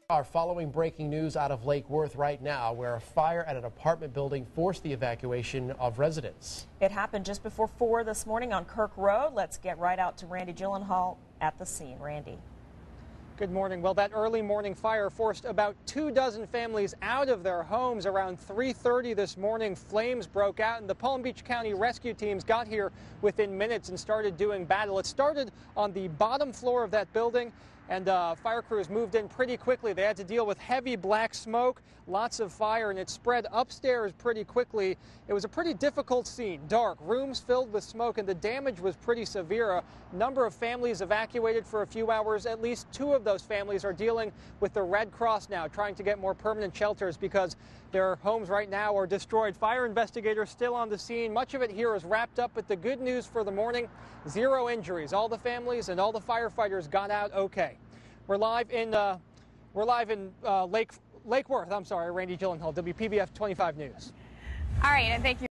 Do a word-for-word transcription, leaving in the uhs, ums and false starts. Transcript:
Are following breaking news out of Lake Worth right now, where a fire at an apartment building forced the evacuation of residents. It happened just before four this morning on Kirk Road. Let's get right out to Randy Gyllenhaal at the scene. Randy. Good morning. Well, that early morning fire forced about two dozen families out of their homes. Around three thirty this morning, flames broke out, and the Palm Beach County rescue teams got here within minutes and started doing battle. It started on the bottom floor of that building, and uh, fire crews moved in pretty quickly. They had to deal with heavy black smoke, lots of fire, and it spread upstairs pretty quickly. It was a pretty difficult scene. Dark, rooms filled with smoke, and the damage was pretty severe. A number of families evacuated for a few hours. At least two of those families are dealing with the Red Cross now, trying to get more permanent shelters because their homes right now are destroyed. Fire investigators still on the scene. Much of it here is wrapped up, but the good news for the morning, zero injuries. All the families and all the firefighters got out okay. We're live in uh, we're live in uh, Lake Lake Worth. I'm sorry, Randy Gyllenhaal, W P B F twenty-five News. All right, and thank you.